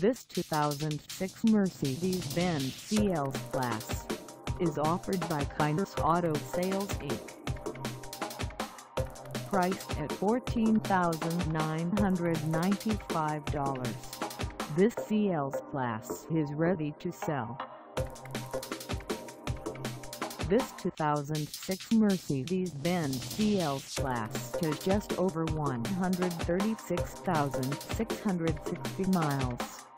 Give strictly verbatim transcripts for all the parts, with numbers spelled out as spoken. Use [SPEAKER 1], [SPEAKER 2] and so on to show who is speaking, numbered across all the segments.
[SPEAKER 1] This two thousand six Mercedes-Benz C L S Class is offered by Kyners Auto Sales Incorporated. Priced at fourteen thousand nine hundred ninety-five dollars, this C L S Class is ready to sell. This two thousand six Mercedes-Benz C L S Class has just over one hundred thirty-six thousand six hundred sixty miles.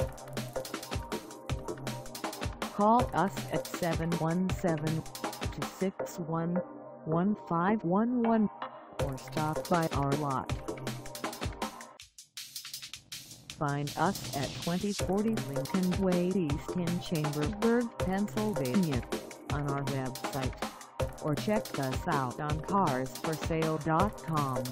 [SPEAKER 1] Call us at seven one seven, two six one, one five one one or stop by our lot. Find us at twenty forty Lincoln Way E Chambersburg, Pennsylvania, on our website, or check us out on cars for sale dot com.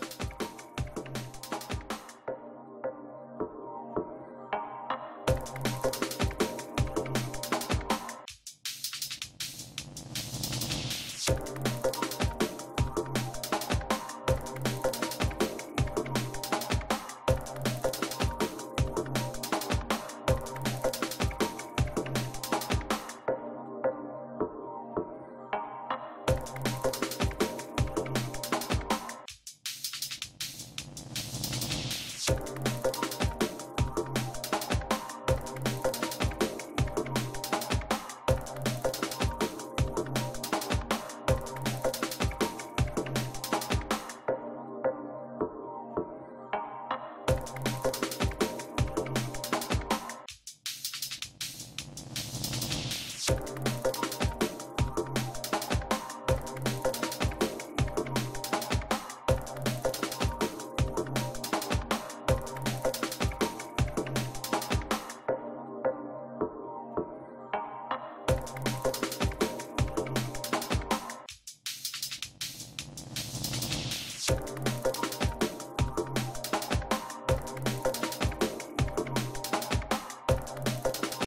[SPEAKER 2] You